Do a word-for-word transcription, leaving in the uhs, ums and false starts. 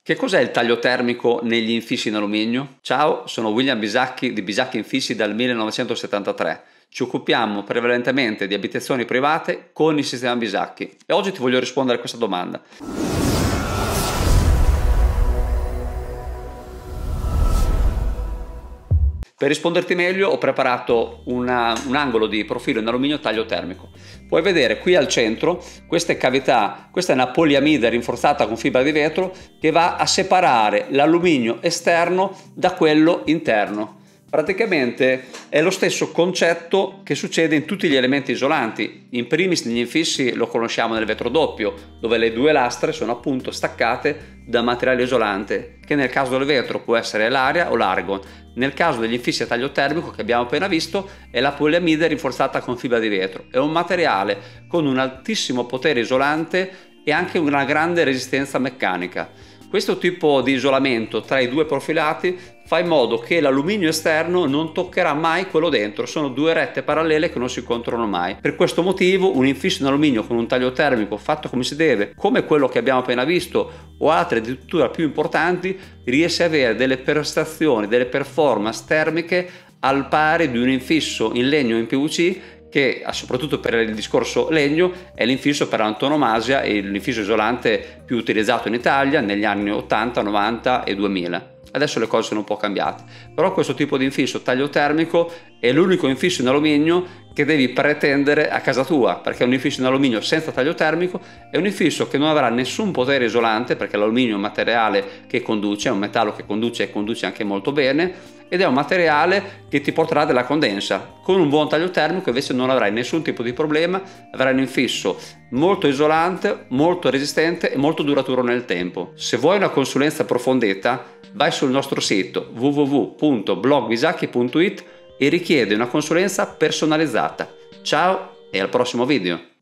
Che cos'è il taglio termico negli infissi in alluminio? Ciao, sono William Bisacchi di Bisacchi Infissi dal millenovecentosettantatré. Ci occupiamo prevalentemente di abitazioni private con il sistema Bisacchi e oggi ti voglio rispondere a questa domanda. Per risponderti meglio ho preparato una, un angolo di profilo in alluminio taglio termico. Puoi vedere qui al centro queste cavità, questa è una poliamide rinforzata con fibra di vetro che va a separare l'alluminio esterno da quello interno. Praticamente è lo stesso concetto che succede in tutti gli elementi isolanti. In primis negli infissi lo conosciamo nel vetro doppio, dove le due lastre sono appunto staccate da materiale isolante, che nel caso del vetro può essere l'aria o l'argon. Nel caso degli infissi a taglio termico che abbiamo appena visto è la poliamide rinforzata con fibra di vetro. È un materiale con un altissimo potere isolante e anche una grande resistenza meccanica. Questo tipo di isolamento tra i due profilati fa in modo che l'alluminio esterno non toccherà mai quello dentro, sono due rette parallele che non si incontrano mai. Per questo motivo un infisso in alluminio con un taglio termico fatto come si deve, come quello che abbiamo appena visto o altri addirittura più importanti, riesce ad avere delle prestazioni, delle performance termiche al pari di un infisso in legno o in P V C che soprattutto per il discorso legno è l'infisso per antonomasia e l'infisso isolante più utilizzato in Italia negli anni ottanta, novanta e duemila. Adesso le cose sono un po' cambiate, però questo tipo di infisso taglio termico è l'unico infisso in alluminio che devi pretendere a casa tua, perché un infisso in alluminio senza taglio termico è un infisso che non avrà nessun potere isolante, perché l'alluminio è un materiale che conduce, è un metallo che conduce e conduce anche molto bene, ed è un materiale che ti porterà della condensa. Con un buon taglio termico invece non avrai nessun tipo di problema, avrai un infisso molto isolante, molto resistente e molto duraturo nel tempo. Se vuoi una consulenza approfondita, vai sul nostro sito w w w punto blog bisacchi punto it e richiedi una consulenza personalizzata. Ciao e al prossimo video!